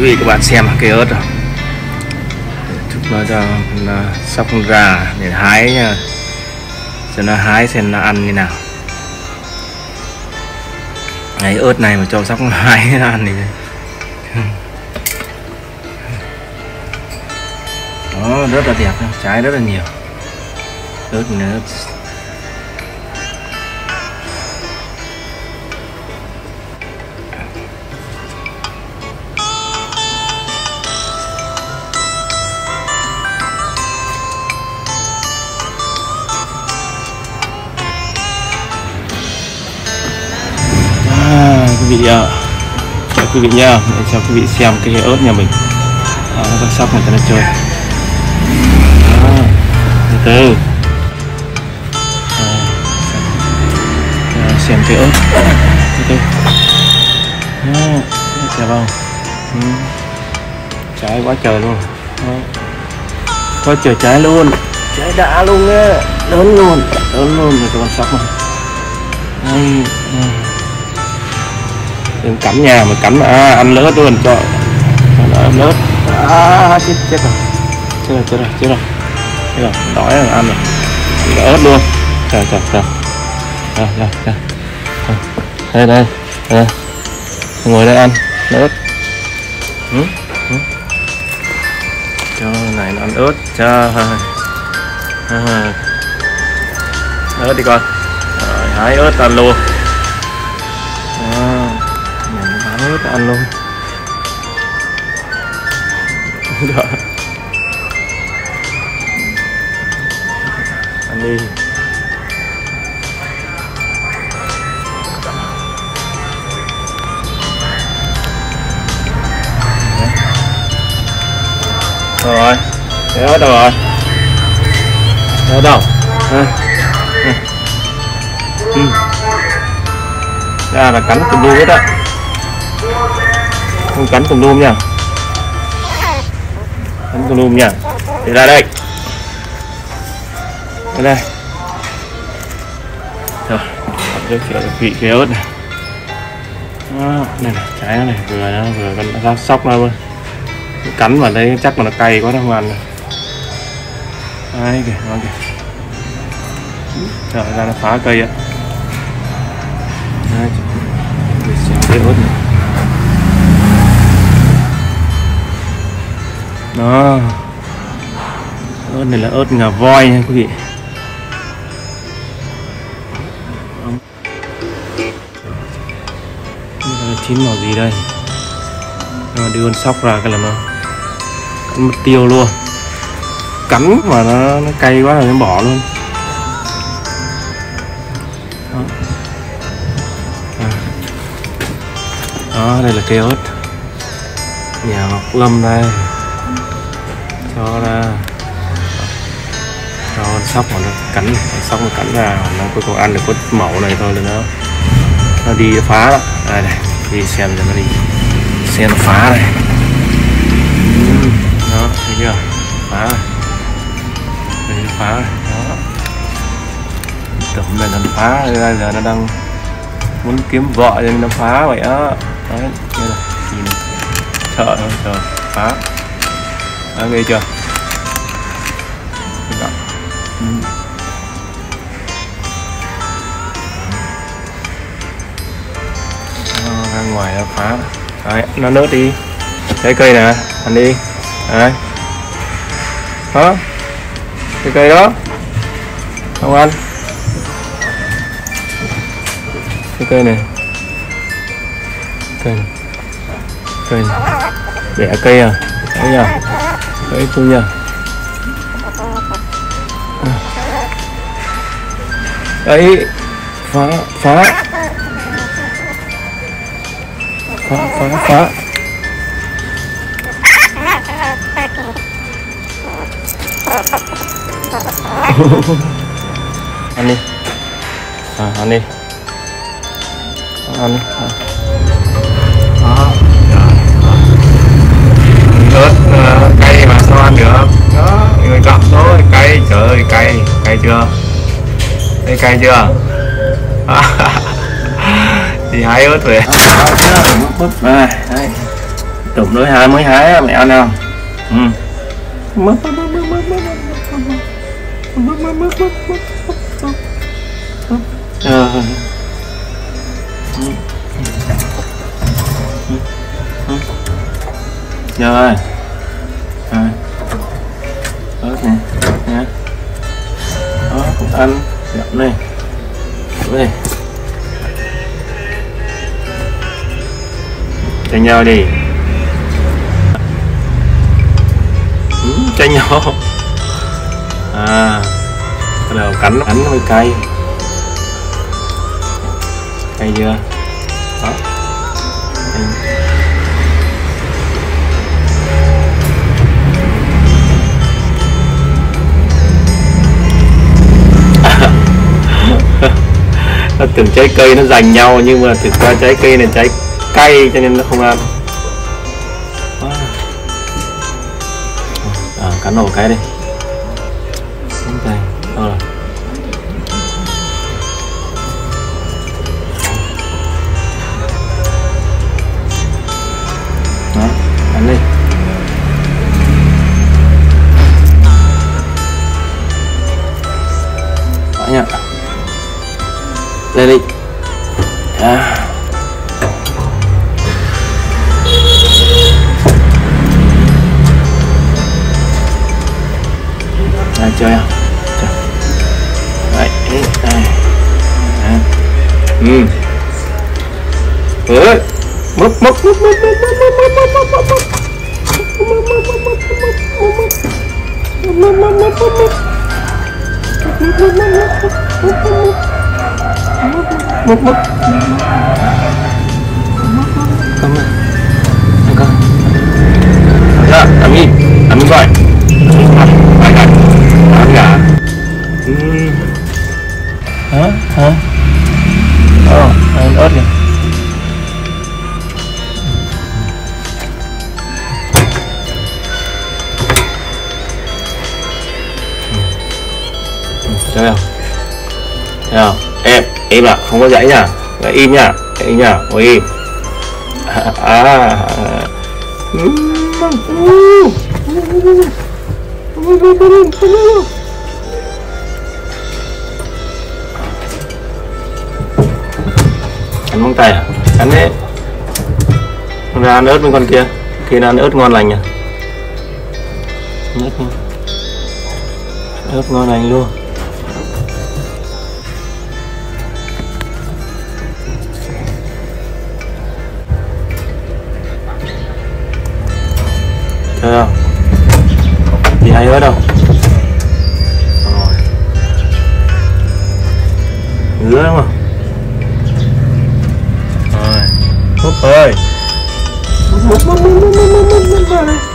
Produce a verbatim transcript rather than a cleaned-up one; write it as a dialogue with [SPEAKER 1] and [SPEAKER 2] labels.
[SPEAKER 1] quý vị các bạn xem cây ớt rồi, chúc nó cho nó sóc ra để hái nha, cho nó hái xem nó ăn như nào. Cái ớt này mà cho sóc hái nó ăn thì đó, rất là đẹp, trái rất là nhiều. Ớt nữa quý vị ạ, chào quý vị nha, để cho quý vị xem cái ớt nhà mình. Đó, nó sóc này cho nó chơi. Đó, từ từ. Đó, xem cái ớt. Từ từ. Đó, đẹp không? Ừ. Trái quá trời luôn. Đó. Quá trời trái luôn, trái đã luôn á, lớn luôn, lớn luôn rồi các con sóc này. Đây, đây. Đừng cắn nhà mà cắn à, ăn lớt luôn cho ăn lớt à, chết chết rồi chết rồi chết rồi chết rồi chết rồi đói rồi ăn rồi chỉ ớt luôn. Trời trời trời đây đây đây đây đây đây ngồi đây ăn ớt. Ừ, ừ. Cho này nó ăn ớt cho à, ớt đi con rồi, hái ớt ăn luôn. À, ớt ăn luôn. Ăn đi. Rồi, cái ớt đâu rồi? Ở đâu? À. À. Ừ. Ra là cắn tùm lum hết á. Không cắn tùm lum nha, cắn tùm lum nha. Để ra đây, đây đây. Rồi, giới thiệu vị cái ớt này. Đó, này này, trái nó này vừa nó vừa con ra sóc nó luôn. Cắn vào đây chắc mà nó cay quá nó không ăn. Đấy kìa, nó kìa. Trời ra nó phá cây á. Đấy, xem cái ớt này. Đó, ớt này là ớt ngà voi nha quý vị. Nó chín màu gì đây? Nó đưa con sóc ra cái là nó cắn mất tiêu luôn. Cắn mà nó, nó cay quá rồi nó bỏ luôn. Đó. À. Đó, đây là cây ớt nhà Ngọc Lâm đây. Cho ra cho con sóc mà nó cắn, con sóc nó cắn ra nó cuối cùng ăn được có mẩu này thôi là nó nó đi phá đó. Đây này, đi xem cho nó đi xem nó phá này. Đó, thấy chưa, phá này, đây nó phá này. Đó, tưởng này nó phá, bây giờ nó đang muốn kiếm vợ nên nó phá vậy á. Đấy, đây này, nhìn sợ thôi, trời phá. Đó, ghê chưa? Ừ. Đó, ra ngoài nó phá. Đấy, nó nớt đi. Cái cây nè, ăn đi. Đấy. Đó. Cái cây đó. Không ăn. Cái cây này. Cây này. Cây này. Bẻ cây à. Đấy nhờ. Đấy tôi nhờ. Đấy, phá phá phá phá phá. Ăn đi, à, ăn đi, ăn đi. À. Đó, ớt uh, cay mà sao ăn được? Đó, người gặm thôi, cay, trời ơi, cay, cay chưa? Đây cay chưa? Thì hái ớt về. Búp này, đây. Trụng nữa hai mới hái mẹ ăn nào. Ừ. Rồi. Rồi. Rồi. Ớt nè, nha. Đó, cũng ăn, dặm này. Đây. Chanh nhau đi. Ừ, chanh nhau. À, bắt đầu cắn cắn hơi cay. Cay chưa? Đó. Nó tưởng trái cây nó giành nhau nhưng mà thực ra trái cây này trái cay cho nên nó không ăn. À, cắn nổ cái đi. Đây, rồi. Đó, cắn đi. Đó nha. Lên đi. À. Đây, chơi không? Chơi. Đấy, đây. À. Ừ. Ơi. Mấp mấp mấp mấp mấp mấp mấp mấp mấp mấp. Cầm này. Đây con. Dạ, ăn đi. Ăn đi vậy. Phải cả. Ăn cả. Ừm. Hả? Hả? Ồ, ăn ớt kìa. Chơi không? Chơi không? Em, im ạ, không có dãy nha. Im nha, im nha, ngồi im. À, à. Ăn móng tay à? Ăn đấy. Ra ăn ớt bên con kia. Kia ăn ớt ngon lành nhỉ? Ớt, ớt ngon lành luôn. Thấy không? Thì hay ớt đâu. Rồi. Ngứa đúng không? Rồi. Húp ơi. Húp húp húp húp húp húp húp húp.